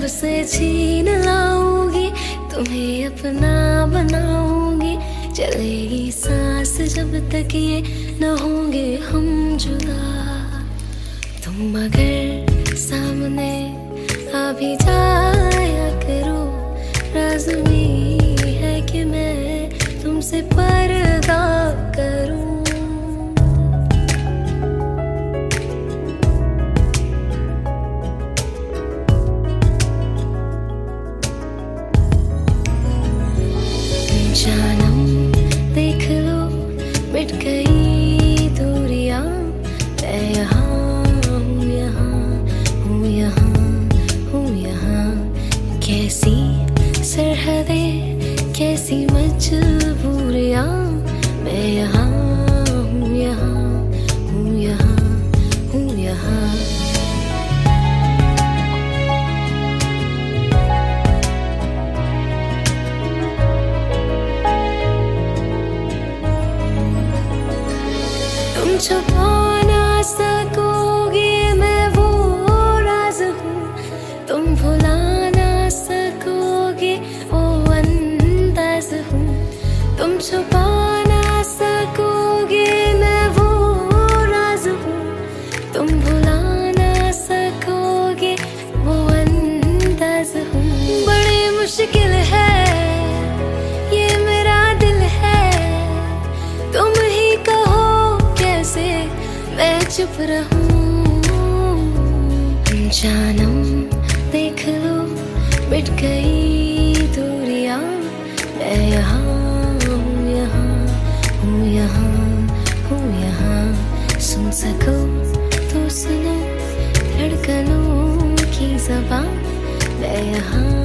लब से छीन लाऊंगी, तुम्हें अपना बनाऊंगी। चलेगी सांस जब तक ये न होंगे हम जुदा। तुम अगर सामने आ भी जाया करो, राज में है कि मैं तुमसे पर्दा करूं। जानम देख लो मिट गई दूरियां, मैं यहाँ हूँ, यहाँ हूँ, यहाँ हूँ, यहाँ। कैसी सरहदें कैसी मजबूरियां, मैं यहाँ हूँ, यहाँ हूँ, यहाँ हूँ, यहाँ। तुम छुपा ना सकोगे मैं वो राज हूँ, तुम भुला ना सकोगे वो अंदाज हूँ। तुम छुपा ना सकोगे मैं वो राज हूँ, तुम भुला ना सकोगे वो अंदाज हूँ। बड़ी मुश्किल है ये मेरा दिल है, तुम ही कहो कैसे मैं चुप रहूं। जानम देख लो मिट गई दूरियां, मैं यहाँ हूँ, यहाँ हूँ, यहाँ हूँ, यहाँ। सुन सको तो सुनो धड़कनों की ज़बान, मैं यहाँ